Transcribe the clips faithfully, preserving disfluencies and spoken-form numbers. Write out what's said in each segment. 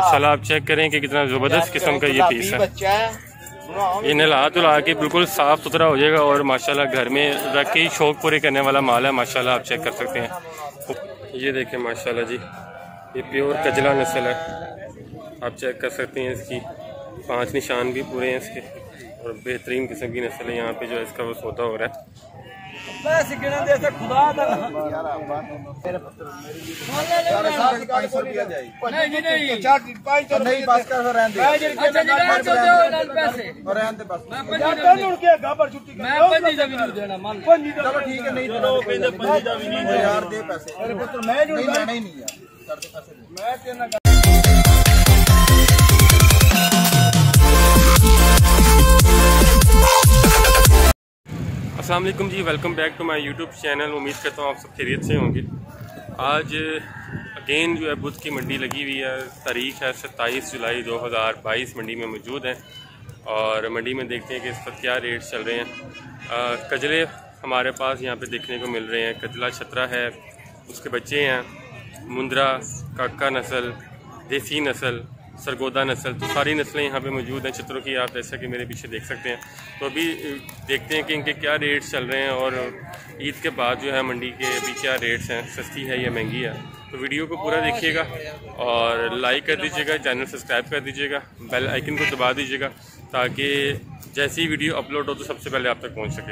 माशाल्लाह आप चेक करें कि कितना ज़बरदस्त किस्म का ये पीस है। ये नला धुला के बिल्कुल साफ़ सुथरा हो जाएगा और माशाल्लाह घर में रख के शौक पूरे करने वाला माल है। माशाल्लाह आप चेक कर सकते हैं। ये देखें माशाल्लाह जी, ये प्योर कजला नस्ल है। आप चेक कर सकते हैं, इसकी पांच निशान भी पूरे हैं इसके और बेहतरीन किस्म की नस्ल है। यहाँ पे जो है इसका वो सौदा हो रहा है। अस्सलाम वालेकुम जी, welcome back to my YouTube channel. उम्मीद करता हूँ आप सब खैरियत से होंगे। आज अगेन जो है बुध की मंडी लगी हुई है। तारीख है सत्ताईस जुलाई दो हज़ार बाईस। मंडी में मौजूद हैं और मंडी में देखते हैं कि इस वक्त क्या रेट चल रहे हैं। आ, कजले हमारे पास यहाँ पे देखने को मिल रहे हैं। कजला छतरा है, उसके बच्चे हैं, मुंद्रा, काका नस्ल, देसी नस्ल, सरगोदा नस्ल, तो सारी नस्लें यहाँ पे मौजूद हैं चित्रों की। आप जैसा कि मेरे पीछे देख सकते हैं। तो अभी देखते हैं कि इनके क्या रेट्स चल रहे हैं और ईद के बाद जो है मंडी के अभी क्या रेट्स हैं, सस्ती है या महंगी है। तो वीडियो को पूरा देखिएगा और लाइक कर दीजिएगा, चैनल सब्सक्राइब कर दीजिएगा, बेल आइकन को दबा दीजिएगा ताकि जैसी ही वीडियो अपलोड हो तो सबसे पहले आप तक पहुँच सके।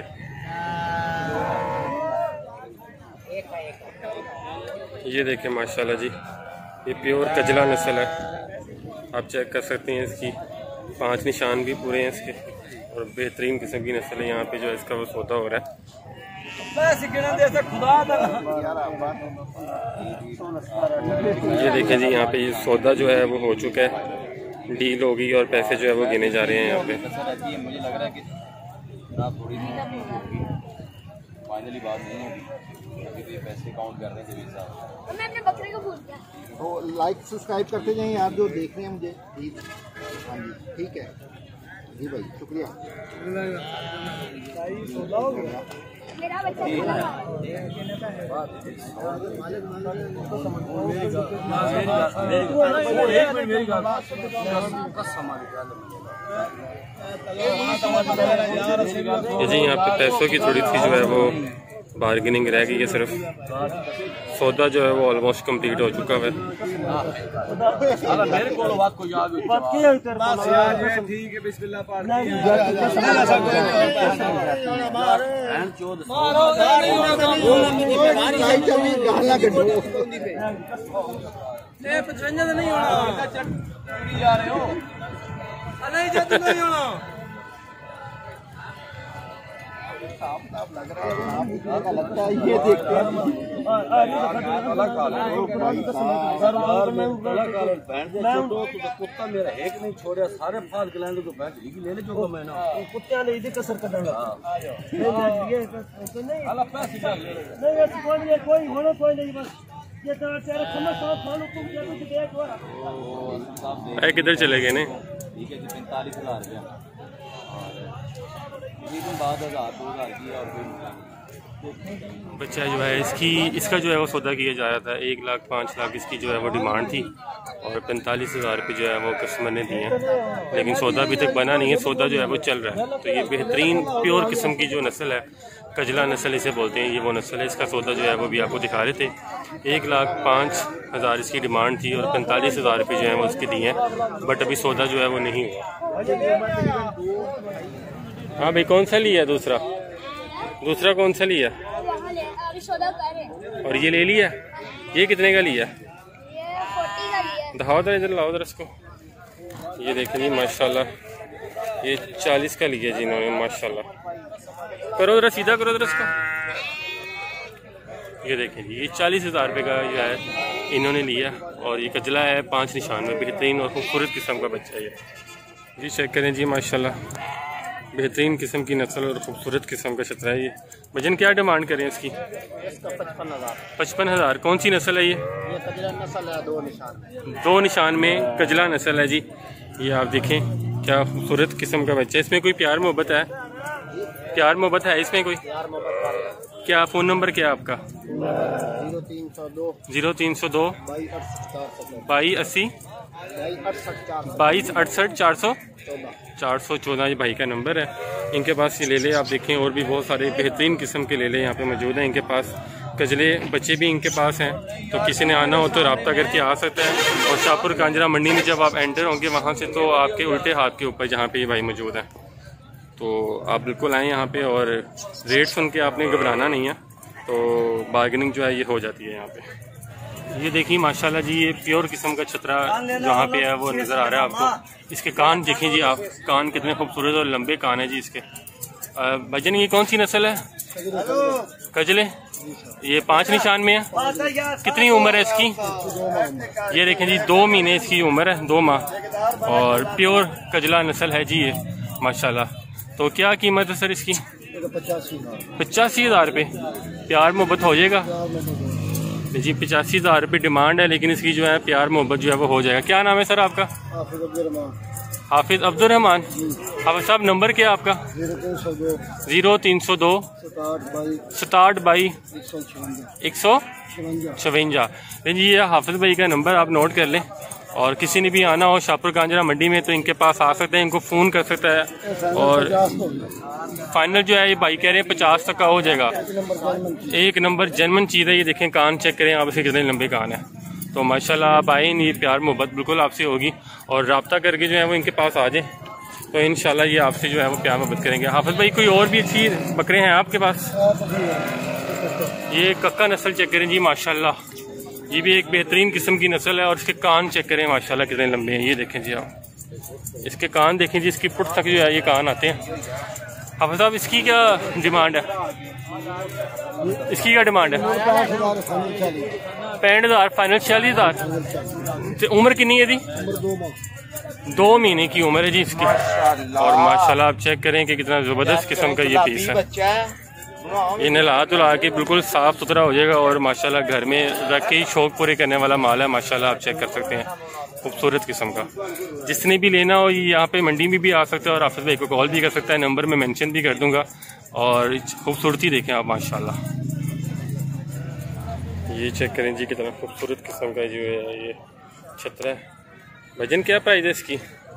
ये देखें माशाल्लाह जी, ये प्योर कजला नस्ल है। आप चेक कर सकते हैं, इसकी पांच निशान भी पूरे हैं इसके और बेहतरीन किस्म की नस्ल है। यहाँ पे जो है इसका वो सौदा हो रहा है। ये देखें जी, यहाँ पे ये सौदा जो है वो हो चुका है, डील होगी और पैसे जो है वो गिने जा रहे हैं यहाँ पे। मुझे लग रहा है कि थोड़ी फाइनली बात नहीं होगी, अभी तो ये पैसे काउंट कर रहे हैं। मैं अपने बकरे को भूल गया। तो लाइक सब्सक्राइब करते जाइए आप जो देख रहे हैं मुझे। हाँ जी ठीक है जी भाई, शुक्रिया। मेरा बच्चा जी यहाँ पे पैसों की थोड़ी सी जो है वो बार्गेनिंग रह गई है सिर्फ। सौदा जो है वो ऑलमोस्ट कंप्लीट हो चुका है। लगता है ये देखते हैं कुत्ता मेरा एक नहीं छोड़ा, सारे फाल गलाएंगे तो बैंक ले ले जो मैं ना कुत्ते ले दे कसर कर डाला। नहीं कोई होना कोई नहीं, बस ये तो तेरे खमस साथ मानो तुम क्या कुछ देख लो। ए किधर चले गए ने? ठीक है जी, पैंतालीस हजार रुपया बाद हजार दो हजार की और बच्चा जो है इसकी इसका जो है वो सौदा किया जा रहा था। एक लाख पाँच लाख इसकी जो है वो डिमांड थी और पैंतालीस हज़ार रुपये जो है वो कस्टमर ने दिए हैं, लेकिन सौदा अभी तक बना नहीं है। सौदा जो है वो चल रहा है। तो ये बेहतरीन प्योर किस्म की जो नस्ल है, कजला नस्ल इसे बोलते हैं, ये वो नस्ल है। इसका सौदा जो है वो भी आपको दिखा रहे थे। एक लाख पाँच हज़ार इसकी डिमांड थी और पैंतालीस हज़ार रुपये जो है वो उसके दिए हैं, बट अभी सौदा जो है वो नहीं हुआ। हाँ भाई, कौन सा लिया? दूसरा दूसरा कौन सा लिया? और ये ले लिया? ये कितने का लिया? दिखाओ इधर, इधर लाओ इधर इसको। ये देखें जी माशाल्लाह, ये चालीस का लिया जी इन्होंने। माशाल्लाह, करो जरा सीधा करो जरा इसको। ये देखें जी, ये चालीस हज़ार रुपये का जो है इन्होंने लिया और ये कजला है पाँच निशान में। बेहतरीन और खूबसूरत किस्म का बच्चा है ये जी। चेक करें जी माशाल्लाह, बेहतरीन किस्म की नस्ल और खूबसूरत किस्म का छतरा है ये। वजन क्या डिमांड करें इसकी? पचपन हजार पचपन हज़ार। कौन सी नस्ल है ये? ये कजला नस्ल है, दो निशान दो निशान में कजला नस्ल है जी। ये आप देखें क्या खूबसूरत किस्म का बच्चा है। इसमें कोई प्यार मोहब्बत है? प्यार मोहब्बत है इसमें कोई? क्या फ़ोन नंबर क्या है आपका? जीरो तीन सौ दो जीरो तीन सौ दो बाई अस्सी बाईस अड़सठ चार सौ चार सौ चौदह ये भाई का नंबर है। इनके पास ये ले ले आप देखें, और भी बहुत सारे बेहतरीन किस्म के ले ले यहाँ पे मौजूद हैं। इनके पास कजले बच्चे भी इनके पास हैं, तो किसी ने आना हो तो रब्ता करके आ सकता है। और शाहपुर कांजरा मंडी में जब आप एंटर होंगे वहाँ से तो आपके उल्टे हाथ के ऊपर जहाँ पे ये भाई मौजूद हैं, तो आप बिल्कुल आएँ यहाँ पे। और रेट सुन के आपने घबराना नहीं है, तो बार्गेनिंग जो है ये हो जाती है यहाँ पे। ये देखिए माशाल्लाह जी, ये प्योर किस्म का छतरा जहाँ पे है वो नज़र आ रहा है आपको। इसके कान देखें जी आप, कान कितने खूबसूरत और लंबे कान है जी इसके। भजन ये कौन सी नस्ल है? कजले। ये पाँच निशान में है। कितनी उम्र है इसकी? ये देखें जी, दो महीने इसकी उम्र है, दो माह। और प्योर कजला नस्ल है जी ये माशाल्लाह। तो क्या कीमत है सर इसकी? पचासी हज़ार रुपये। प्यार मोहब्बत हो जाएगा जी? पचासी हज़ार रुपये डिमांड है, लेकिन इसकी जो है प्यार मोहब्बत जो है वो हो जाएगा। क्या नाम है सर आपका? हाफिज अब्दुल रहमान। हाफिज साहब नंबर क्या है आपका? जीरो तीन सौ दो सताहठ बाई एक सौ छवंजा। जी ये हाफिज भाई का नंबर आप नोट कर लें, और किसी ने भी आना हो शाहपुर कांजरा मंडी में तो इनके पास आ सकते हैं, इनको फ़ोन कर सकता है। और फाइनल जो है ये भाई कह रहे हैं पचास तक का हो जाएगा। एक नंबर जेन्युइन चीज़ है। ये देखें कान चेक करें आप, इसके कितने लंबे कान है। तो माशाल्लाह आप आए, ये प्यार मोहब्बत बिल्कुल आपसे होगी, और रब्ता करके जो है वो इनके पास आ जाए तो इंशाल्लाह ये आपसे जो है वो प्यार मोहब्बत करेंगे। हाफिज भाई कोई और भी अच्छी बकरे हैं आपके पास? ये कक्का नस्ल चेक करें जी माशाल्लाह, ये भी एक बेहतरीन किस्म की नस्ल है। और इसके कान चेक करें माशाल्लाह कितने लंबे हैं। ये देखें जी आप, इसके कान देखें जी, इसकी पुट तक जो है ये कान आते हैं। हाफिज साहब इसकी क्या डिमांड है? इसकी क्या डिमांड है? पैंठ हज़ार फाइनल, छियालीस हज़ार। उम्र कितनी है जी? दो महीने की उम्र है जी इसकी। और माशाल्लाह आप चेक करें कि कितना ज़बरदस्त किस्म का ये पीस है। ये नला धुला के बिल्कुल साफ़ सुथरा हो जाएगा, और माशाल्लाह घर में रख के ही शौक पूरे करने वाला माल है माशाल्लाह। आप चेक कर सकते हैं, खूबसूरत किस्म का। जिसने भी लेना हो यहाँ पे मंडी में भी आ सकता है, और हाफिज भाई को कॉल भी कर सकता है, नंबर में मेंशन भी कर दूंगा। और खूबसूरती देखें आप माशाल्लाह, ये चेक करें जी कितना खूबसूरत किस्म का जो है ये छतरा है। वजन क्या प्राइस है इसकी?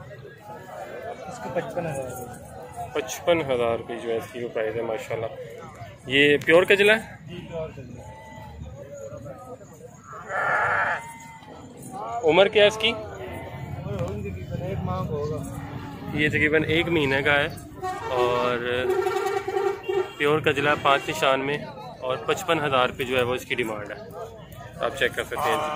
पचपन हज़ार पचपन हज़ार रुपये जो है इसकी वो प्राइस है माशाल्लाह। ये प्योर कजला है? उम्र क्या है इसकी? ये तकरीबन एक महीने का है, और प्योर कजला पाँच निशान में, और पचपन हज़ार रुपये जो है वो इसकी डिमांड है। आप चेक कर सकते हैं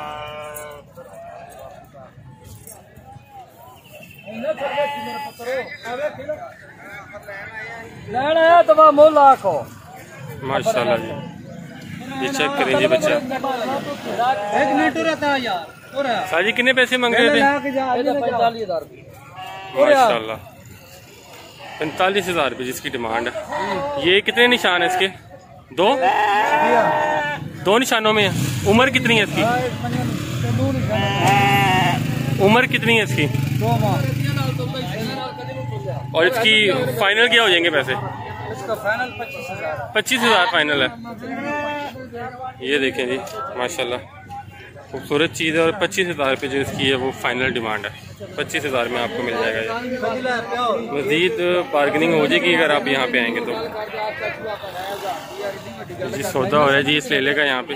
माशाल्लाह जी। ये चेक करें जी बच्चा। एक मिनट रहता है यार। साजी कितने पैसे मांग रहे थे? पैंतालीस हज़ार माशाल्लाह पैंतालीस हज़ार रुपये जिसकी डिमांड है। ये कितने निशान है इसके? दो दो निशानों में है। उम्र कितनी है इसकी? उम्र कितनी है इसकी? और इसकी फाइनल क्या हो जाएंगे पैसे? इसका फाइनल पच्चीस हज़ार पच्चीस हज़ार फाइनल है। ये देखें जी माशाल्लाह खूबसूरत चीज़ है, और पच्चीस हज़ार रुपये जो इसकी है वो फाइनल डिमांड है। पच्चीस हज़ार में आपको मिल जाएगा ये। मज़ीद बार्गेनिंग हो जाएगी अगर आप यहाँ पे आएंगे तो। जी सौदा हो रहा है जी इस लेले का यहाँ पे।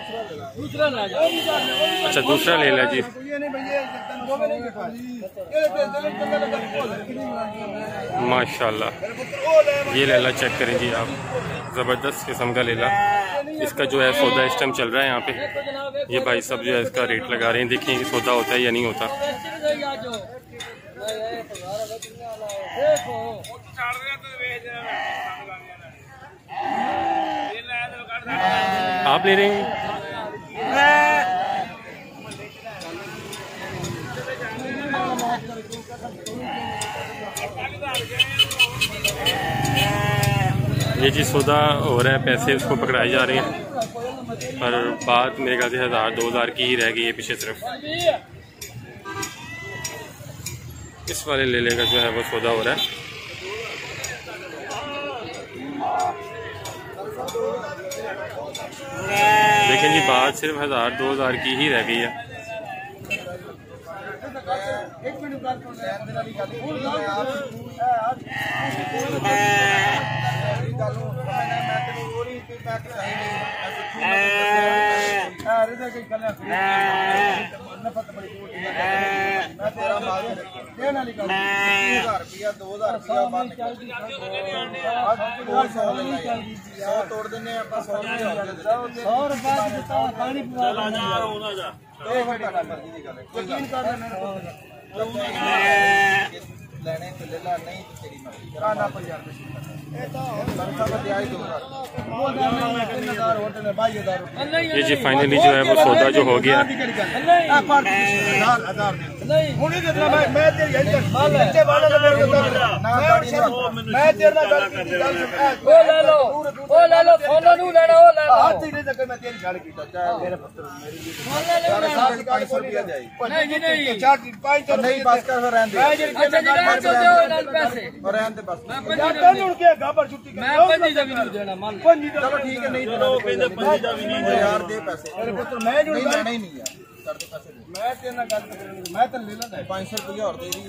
अच्छा दूसरा लेला जी। माशाल्लाह ये लेला चेक करें जी आप, ज़बरदस्त किस्म का लेला। इसका जो है सौदा इस टाइम चल रहा है यहाँ पे। ये भाई सब जो है इसका रेट लगा रहे हैं, देखिए कि सौदा होता है या नहीं होता। आप ले रहे हैं? ये जी सौदा हो रहा है, पैसे उसको पकड़ाए जा रहे हैं, पर बात मेरे ख्याल से हज़ार दो हज़ार की ही रह गई है पीछे सिर्फ। इस वाले ले लेगा जो है वो सौदा हो रहा है। देखें जी बात सिर्फ हज़ार दो हज़ार की ही रह गई है। एक मिनट बात कर रहे तोड़ देने सौ रुपया पानी यकीन कर लेने तो ले ला नहीं तो तेरी मर्जी ना पर यार ये जी फाइनली जो है वो सौदा जो हो गया। चलो ठीक है नहीं यार दे पैसे मैं जो लेना ही नहीं यार मैं तेरे नाल गल करनी मैं तो ले लेना पाँच सौ रुपया और दे दी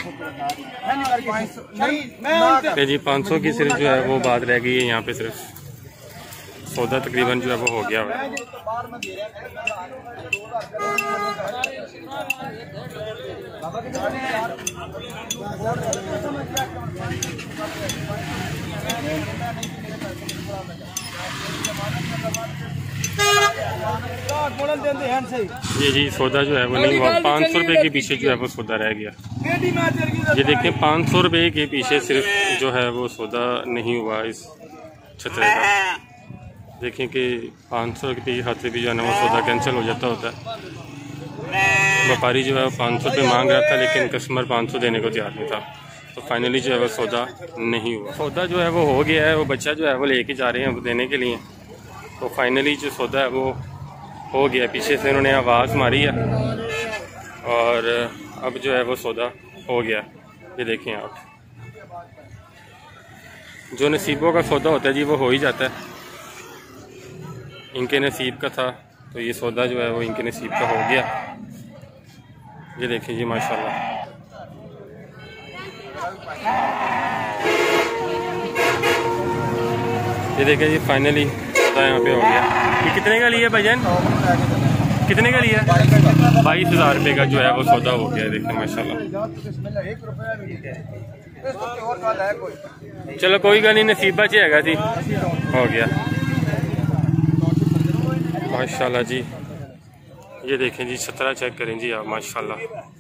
नहीं मैं जी पाँच सौ की सिर्फ जो है वो बात रह गई है यहाँ पे। सिर्फ सौदा तकरीबन जो है वो हो गया हुआ है। ये जी सौदा जो है वो नहीं हुआ। पाँच सौ रुपये के पीछे जो है वो सौदा रह गया। ये देखें पाँच सौ रुपये के पीछे सिर्फ जो है वो सौदा नहीं हुआ इस छतरे का। देखें कि पाँच सौ के हाथ से भी जो है ना वो सौदा कैंसिल हो जाता होता है। व्यापारी जो है वो पाँच सौ रुपये मांग रहा था लेकिन कस्टमर पाँच सौ देने को तैयार नहीं था, तो फाइनली जो है वो सौदा नहीं हुआ। सौदा जो है वो हो गया है। वो बच्चा जो है वो लेके जा रहे हैं वो देने के लिए, तो फाइनली जो सौदा है वो हो गया। पीछे से उन्होंने आवाज़ मारी है और अब जो है वो सौदा हो गया। ये देखें आप, जो नसीबों का सौदा होता है जी वो हो ही जाता है। इनके नसीब का था तो ये सौदा जो है वो इनके नसीब का हो गया। ये देखें जी माशाल्लाह। ये देखें जी फाइनली सौदा यहाँ पे हो गया। ये कितने का लिया भाईजान? कितने का लिया? बाईस हज़ार रुपये का जो है वो सौदा हो गया। देखें माशाल्लाह। चलो कोई गल नहीं, नसीबा च हैगा जी, हो गया माशाल्लाह जी। ये देखें जी छतरा चेक करें जी आप माशाल्लाह।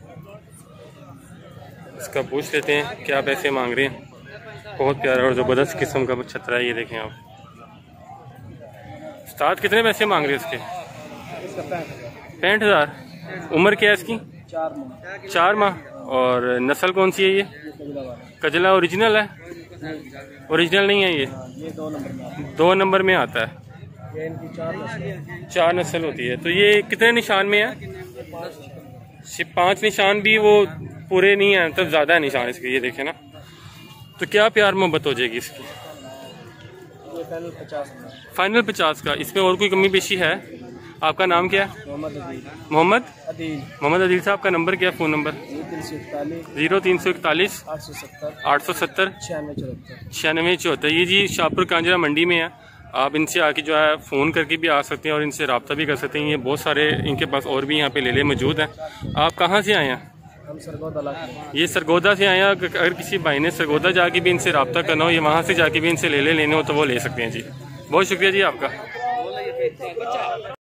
इसका पूछ लेते हैं क्या पैसे मांग रहे हैं। बहुत प्यारा और ज़बरदस्त किस्म का छतरा है। ये देखें आप। उस्ताद कितने पैसे मांग रहे हैं इसके? पैंठ हज़ार। उम्र क्या है इसकी? चार माह। चार माह। और नस्ल कौन सी है ये? कजला ओरिजिनल है? ओरिजिनल नहीं है ये, ये दो नंबर में दो नंबर में आता है। ये इनकी चार नस्ल चार नस्ल होती है। तो ये कितने निशान में है? सिर्फ पांच निशान भी वो पूरे नहीं है, तब ज़्यादा है निशान इसके। ये देखें ना, तो क्या प्यार मोहब्बत हो जाएगी इसकी। फाइनल पचास फाइनल पचास का। इसमें और कोई कमी पेशी है? आपका नाम क्या है? मोहम्मद अदील। मोहम्मद अदील। मोहम्मद अदील साहब का नंबर क्या है? Phone number? तीन सौ इकतालीस जीरो तीन सौ इकतालीस आठ सौ सत्तर आठ सौ सत्तर छियानवे चौहत्तर छियानवे चौहत्तर। ये जी शाहपुर कांजरा मंडी में है। आप इनसे आके जो है फ़ोन करके भी आ सकते हैं और इनसे रब्ता भी कर सकते हैं। ये बहुत सारे इनके पास और भी यहाँ पे लेले मौजूद हैं। आप कहाँ से आए हैं? हम सरगोदा इलाके। ये सरगोदा से आए हैं। अगर किसी भाई ने सरगोदा जाके भी इनसे रब्ता करना हो या वहाँ से जाके भी इनसे लेले लेने हो तो वो ले सकते हैं जी। बहुत शुक्रिया जी आपका।